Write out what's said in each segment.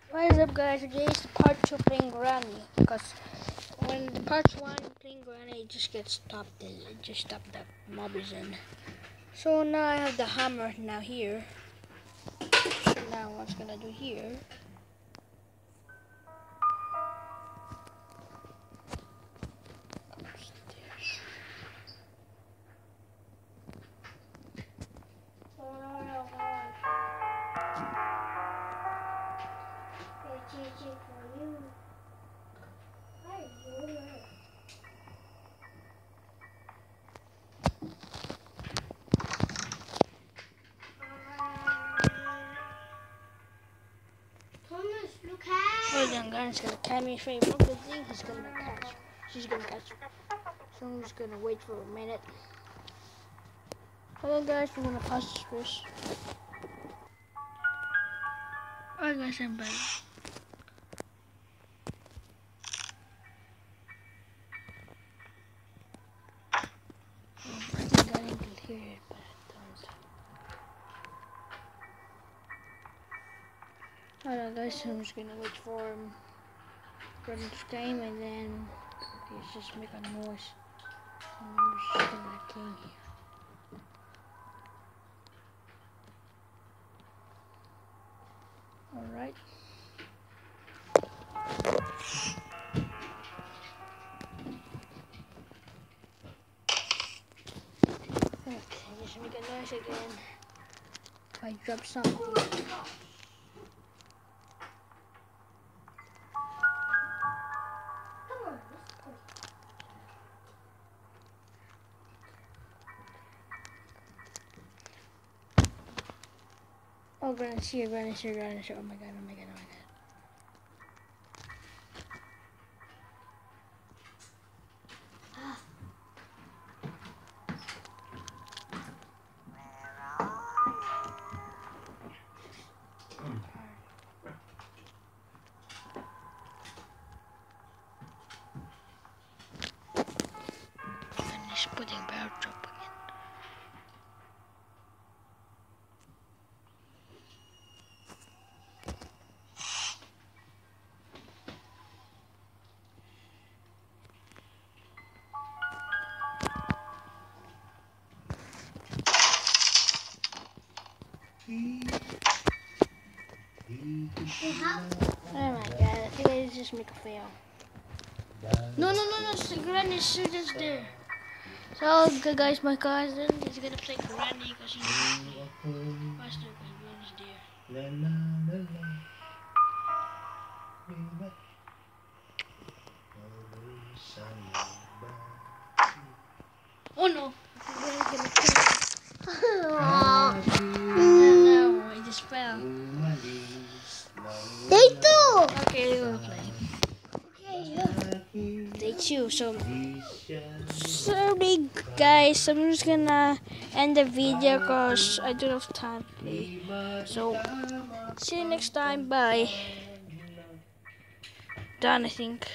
What is up, guys? Today is the part 2 playing Granny, because when the part 1 playing Granny, it just gets stopped. It just stopped the mobs in. So now I have the hammer now here. So now what's gonna do here? Upstairs. For you. Thomas, look at. Hold on, guys. Gonna catch me if I broke the thing. He's gonna catch. She's gonna catch. So I'm just gonna wait for a minute. Hold on, guys. We're gonna pause this first. Alright, guys, I'm back. I think I need to hear it, but I don't. Alright, guys, so I'm just gonna wait for him to time, and then he's just make a noise. And I'm just gonna kill him. Alright. Okay, just make a noise again. If I drop something. Oh, Granny's here, Granny's here, Granny's here. Oh my god, oh my god, oh my god. Granny's putting bear trap again. Oh my god, I think I just make a fail. No, Granny's just there. So, okay, guys, my cousin is gonna play Granny because he's faster because Granny's there. Oh no! Granny's gonna kill me. No, I just fell. Day 2. Okay, we're gonna play. Day 2, so sorry guys, I'm just gonna end the video because I don't have time to play. So see you next time, bye. Done, I think.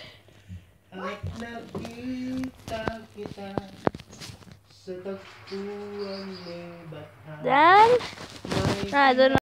Done? I don't know.